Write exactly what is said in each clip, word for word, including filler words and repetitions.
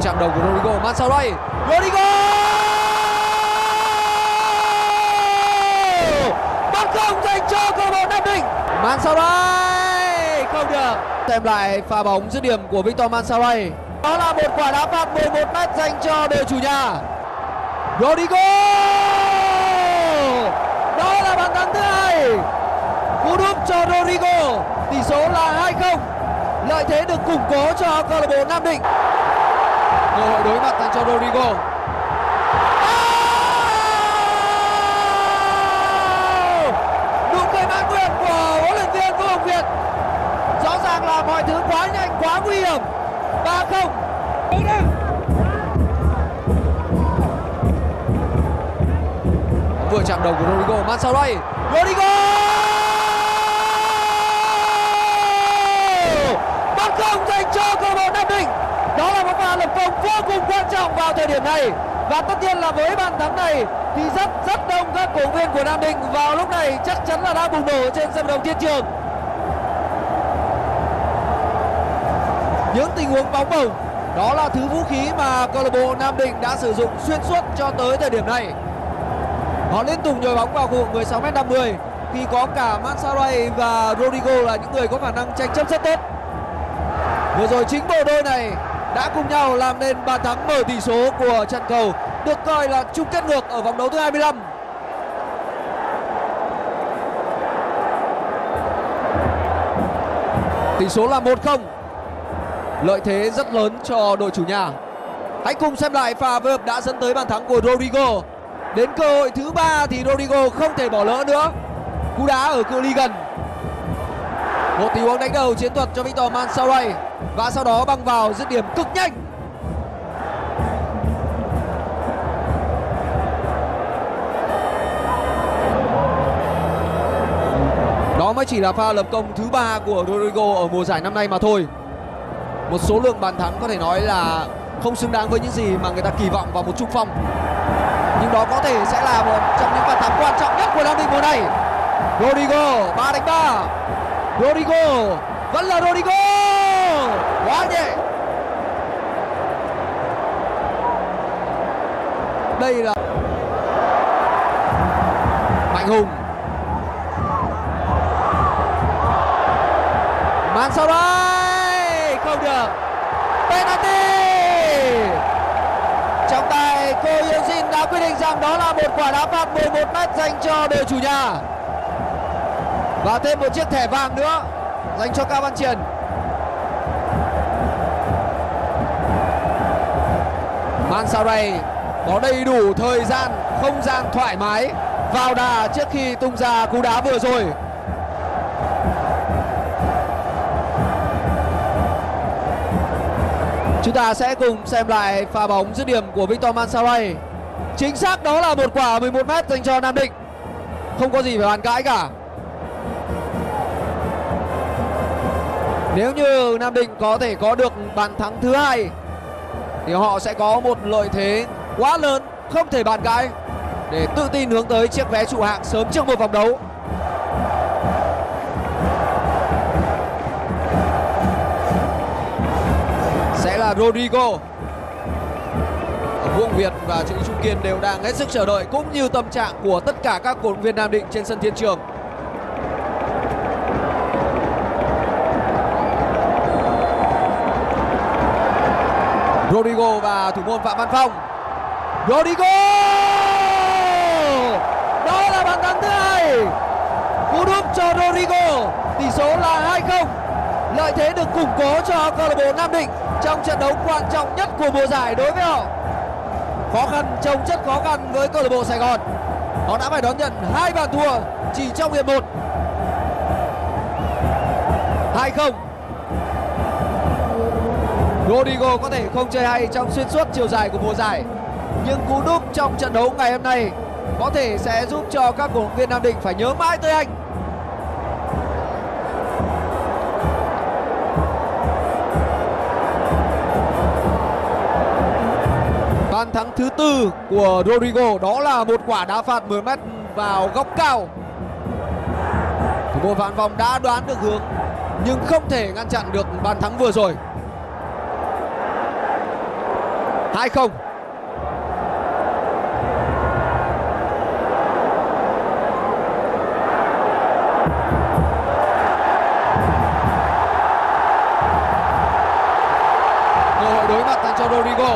chạm đầu của Rodrigo. Mansaray, Rodrigo bắn không dành cho câu lạc bộ Nam Định. Mansaray không được. Xem lại pha bóng dứt điểm của Victor Mansaray. Đó là một quả đá phạt mười một mét dành cho đội chủ nhà. Rodrigo, đó là bàn thắng thứ hai. Cú đúp cho Rodrigo. Tỷ số là hai không. Lợi thế được củng cố cho câu lạc bộ Nam Định. Cơ hội đối mặt dành cho Rodrigo. Nụ cười mãn nguyện của huấn luyện viên Vũ Hồng Việt. Rõ ràng là mọi thứ quá nhanh, quá nguy hiểm. ba không. Vừa chạm đầu của Rodrigo. Mansaray, Rodrigo bắn không dành cho câu lạc bộ Nam Định. Đó là một pha lập công vô cùng quan trọng vào thời điểm này. Và tất nhiên là với bàn thắng này thì rất rất đông các cổ động viên của Nam Định vào lúc này chắc chắn là đã bùng nổ trên sân vận động Thiên Trường. Những tình huống bóng bổng, đó là thứ vũ khí mà câu lạc bộ Nam Định đã sử dụng xuyên suốt cho tới thời điểm này. Họ liên tục nhồi bóng vào khu vực mười sáu mét năm mươi khi có cả Mansaray và Rodrigo là những người có khả năng tranh chấp rất tốt. Vừa rồi chính bộ đôi này đã cùng nhau làm nên bàn thắng mở tỷ số của trận cầu, được coi là chung kết ngược ở vòng đấu thứ hai mươi lăm. Tỷ số là một không. Lợi thế rất lớn cho đội chủ nhà. Hãy cùng xem lại pha phối hợp đã dẫn tới bàn thắng của Rodrigo. Đến cơ hội thứ ba thì Rodrigo không thể bỏ lỡ nữa. Cú đá ở cự ly gần. Một tình huống đánh đầu chiến thuật cho Victor Mansaray và sau đó băng vào dứt điểm cực nhanh. Đó mới chỉ là pha lập công thứ ba của Rodrigo ở mùa giải năm nay mà thôi. Một số lượng bàn thắng có thể nói là không xứng đáng với những gì mà người ta kỳ vọng vào một trung phong. Nhưng đó có thể sẽ là một trong những bàn thắng quan trọng nhất của Nam Định mùa này. Rodrigo ba đánh ba. Rodrigo vẫn là Rodrigo. Quá nhẹ. Đây là Mạnh Hùng. Mansaray không được. Penalty. Trọng tài Ko Hyun-jin đã quyết định rằng đó là một quả đá phạt mười một mét dành cho đội chủ nhà. Và thêm một chiếc thẻ vàng nữa dành cho Cao Văn Triền. Mansaray có đầy đủ thời gian, không gian thoải mái vào đà trước khi tung ra cú đá vừa rồi. Chúng ta sẽ cùng xem lại pha bóng dứt điểm của Victor Mansaray. Chính xác đó là một quả mười một mét dành cho Nam Định. Không có gì phải bàn cãi cả. Nếu như Nam Định có thể có được bàn thắng thứ hai thì họ sẽ có một lợi thế quá lớn, không thể bàn cãi, để tự tin hướng tới chiếc vé trụ hạng sớm trước một vòng đấu. Sẽ là Rodrigo. Vũ Hồng Việt và Trịnh Trung Kiên đều đang hết sức chờ đợi, cũng như tâm trạng của tất cả các cổ động viên Nam Định trên sân Thiên Trường. Rodrigo và thủ môn Phạm Văn Phong. Rodrigo, đó là bàn thắng thứ hai. Cú đúp cho Rodrigo. Tỷ số là hai không. Lợi thế được củng cố cho câu lạc bộ Nam Định trong trận đấu quan trọng nhất của mùa giải đối với họ. Khó khăn chồng chất khó khăn với câu lạc bộ Sài Gòn. Họ đã phải đón nhận hai bàn thua chỉ trong hiệp một. hai không. Rodrigo có thể không chơi hay trong xuyên suốt chiều dài của mùa giải, nhưng cú đúp trong trận đấu ngày hôm nay có thể sẽ giúp cho các cổ động viên Nam Định phải nhớ mãi tới anh. Bàn thắng thứ tư của Rodrigo đó là một quả đá phạt mười mét vào góc cao. Thủ môn Phạm Văn đã đoán được hướng nhưng không thể ngăn chặn được bàn thắng vừa rồi. hai không. Cơ hội đối mặt dành cho Rodrigo.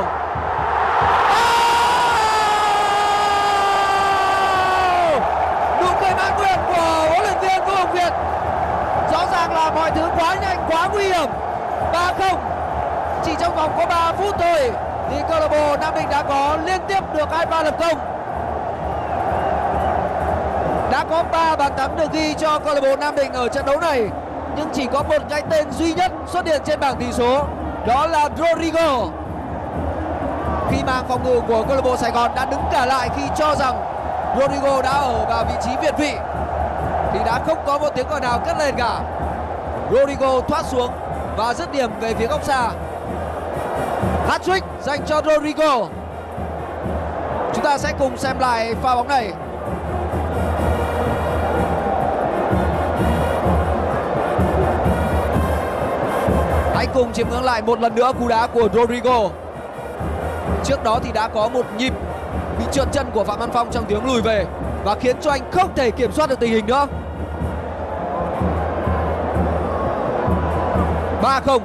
Nụ cười mãn nguyện của huấn luyện viên Vũ Hồng Việt. Rõ ràng là mọi thứ quá nhanh, quá nguy hiểm. ba không. Chỉ trong vòng có ba phút thôi thì câu lạc bộ Nam Định đã có liên tiếp được hai pha lập công. Đã có ba bàn thắng được ghi cho câu lạc bộ Nam Định ở trận đấu này, nhưng chỉ có một cái tên duy nhất xuất hiện trên bảng tỷ số, đó là Rodrigo. Khi màn phòng ngự của câu lạc bộ Sài Gòn đã đứng cả lại khi cho rằng Rodrigo đã ở vào vị trí việt vị thì đã không có một tiếng còi nào cất lên cả. Rodrigo thoát xuống và dứt điểm về phía góc xa. Hat-trick dành cho Rodrigo. Chúng ta sẽ cùng xem lại pha bóng này. Hãy cùng chiêm ngưỡng lại một lần nữa cú đá của Rodrigo. Trước đó thì đã có một nhịp bị trượt chân của Phạm Văn Phong trong tiếng lùi về và khiến cho anh không thể kiểm soát được tình hình nữa. ba không.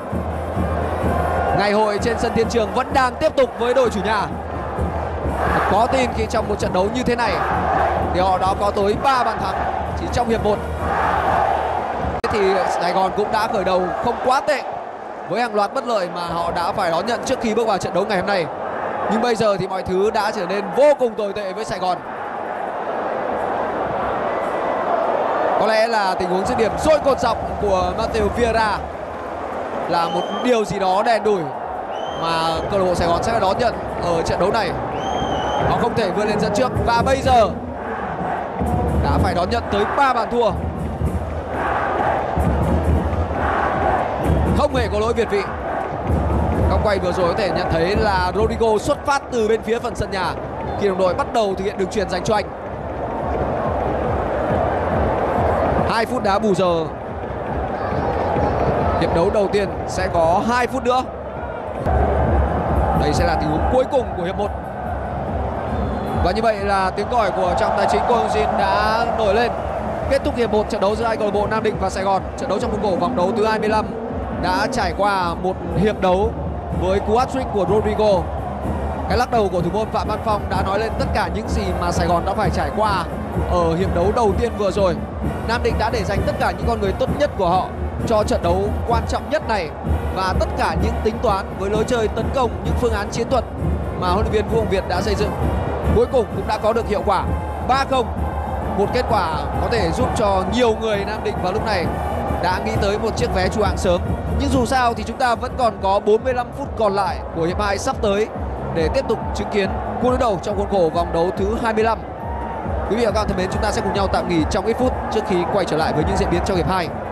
Ngày hội trên sân Thiên Trường vẫn đang tiếp tục với đội chủ nhà. Có tin khi trong một trận đấu như thế này thì họ đã có tới ba bàn thắng chỉ trong hiệp một. Thì Sài Gòn cũng đã khởi đầu không quá tệ với hàng loạt bất lợi mà họ đã phải đón nhận trước khi bước vào trận đấu ngày hôm nay. Nhưng bây giờ thì mọi thứ đã trở nên vô cùng tồi tệ với Sài Gòn. Có lẽ là tình huống dứt điểm dội cột dọc của Matteo Vieira là một điều gì đó đen đủi mà câu lạc bộ Sài Gòn sẽ đón nhận ở trận đấu này. Họ không thể vươn lên dẫn trước và bây giờ đã phải đón nhận tới ba bàn thua. Không hề có lỗi việt vị. Góc quay vừa rồi có thể nhận thấy là Rodrigo xuất phát từ bên phía phần sân nhà khi đồng đội bắt đầu thực hiện đường chuyền dành cho anh. hai phút đá bù giờ. Hiệp đấu đầu tiên sẽ có hai phút nữa. Đây sẽ là tình huống cuối cùng của hiệp một. Và như vậy là tiếng còi của trọng tài chính Cô Hồng Jin đã nổi lên. Kết thúc hiệp một trận đấu giữa hai câu lạc bộ Nam Định và Sài Gòn. Trận đấu trong khuôn khổ vòng đấu thứ hai mươi lăm đã trải qua một hiệp đấu với cú hat-trick của Rodrigo. Cái lắc đầu của thủ môn Phạm Văn Phong đã nói lên tất cả những gì mà Sài Gòn đã phải trải qua ở hiệp đấu đầu tiên vừa rồi. Nam Định đã để dành tất cả những con người tốt nhất của họ cho trận đấu quan trọng nhất này và tất cả những tính toán với lối chơi tấn công, những phương án chiến thuật mà huấn luyện viên Vũ Hồng Việt đã xây dựng cuối cùng cũng đã có được hiệu quả. ba không, một kết quả có thể giúp cho nhiều người Nam Định vào lúc này đã nghĩ tới một chiếc vé trụ hạng sớm. Nhưng dù sao thì chúng ta vẫn còn có bốn mươi lăm phút còn lại của hiệp hai sắp tới để tiếp tục chứng kiến cuộc đối đầu trong khuôn khổ vòng đấu thứ hai mươi lăm. Quý vị và các bạn thân mến, chúng ta sẽ cùng nhau tạm nghỉ trong ít phút trước khi quay trở lại với những diễn biến trong hiệp hai.